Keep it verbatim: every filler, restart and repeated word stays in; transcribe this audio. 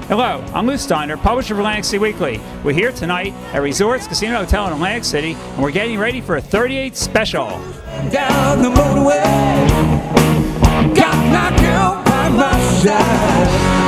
Hello, I'm Lou Steiner, publisher of Atlantic City Weekly. We're here tonight at Resorts Casino Hotel in Atlantic City, and we're getting ready for a thirty-eight special. Down the motorway, got my girl by my side.